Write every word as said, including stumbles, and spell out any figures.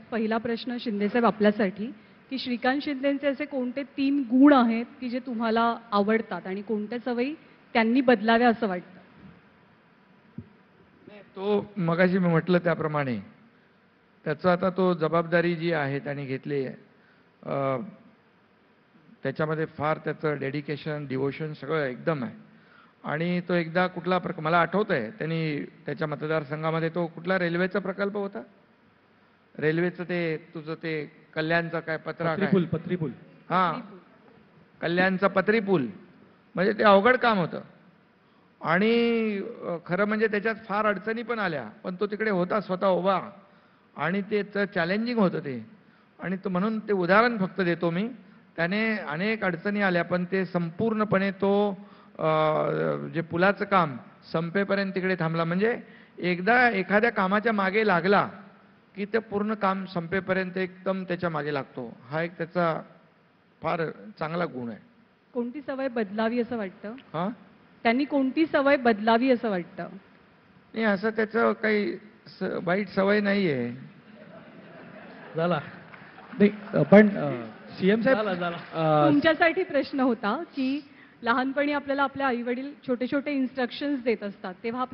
पहिला प्रश्न शिंदेसाहेब आपल्यासाठी, की श्रीकांत शिंदेचे असे कोणते तीन गुण आहेत की जे तुम्हाला आवडतात आणि कोणत्या सवयी त्यांनी बदलाव्या असं वाटतं? नाही, तो मगाशी मी म्हटलं त्याप्रमाणे त्याचं आता तो जबाबदारी जी आहे त्याने घेतली आहे, अ, त्याच्यामध्ये फार त्याचं डेडिकेशन, डिवोशन सगळं एकदम आहे. आणि तो एकदा कुठला प्रक मला आठवत आहे त्यांनी त्याच्या मतदारसंघामध्ये तो कुठला रेल्वेचा प्रकल्प होता, रेल्वेचं ते तुझं ते कल्याणचं काय पत्रा काय पत्रीपूल पत्रीपूल हां कल्याणचा पत्री पूल, म्हणजे ते अवघड काम होतं. आणि अ, खरं म्हणजे त्याच्यात फार अडचणी पण आल्या, पण तो तिकडे होता स्वतः उभा आणि ते चॅलेंजिंग होतं ते. आणि तो म्हणून ते उदाहरण फक्त देतो मी, त्याने अनेक अडचणी आल्या पण ते संपूर्णपणे तो अ, जे पुलाचं काम संपेपर्यंत तिकडे थांबला. म्हणजे एकदा एखाद्या कामाच्या मागे लागला की ते पूर्ण काम संपेपर्यंत एकदम त्याच्या मागे लागतो. हा एक त्याचा फार चांगला गुण आहे. कोणती सवय बदलावी असं वाटतं? हां त्यांनी कोणती सवय बदलावी असं वाटतं? नाही, असं त्याचं काही स वाईट सवय नाही आहे. झाला नाही, पण सीएम साहेब झाला, झाला अ, तुमच्यासाठी प्रश्न होता की लहानपणी आपल्याला आपले आई-वडील छोटे-छोटे इन्स्ट्रक्शन्स देत असतात, तेव्हा